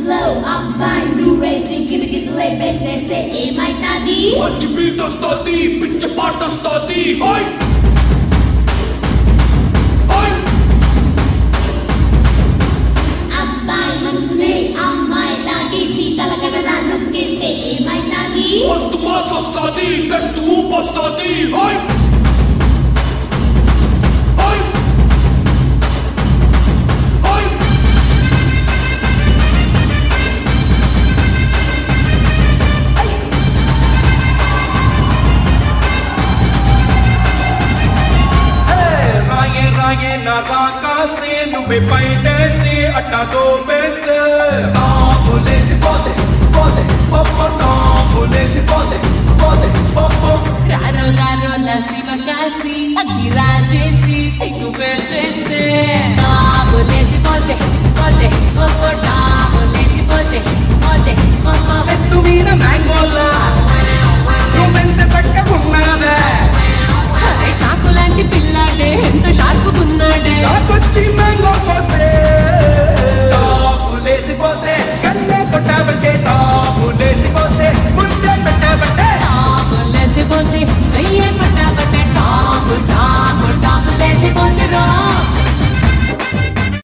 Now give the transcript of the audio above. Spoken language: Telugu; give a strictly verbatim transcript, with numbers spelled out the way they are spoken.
slow, అమ్మాయి దూరేసి కితకితలే పెట్టేస్తే ఏమైతాది? మంచి బీట్ వస్తుంది, పిచ్చి పాట వస్తుంది. అబ్బాయి మనసునే అమ్మాయి లాగేసి తలగడలా నొక్కేస్తే ఏమైతాది? మస్తు మాస్ వస్తుంది, బెస్ట్ ఊపు వస్తుంది. Na raka se, no me paide se, ata do beste.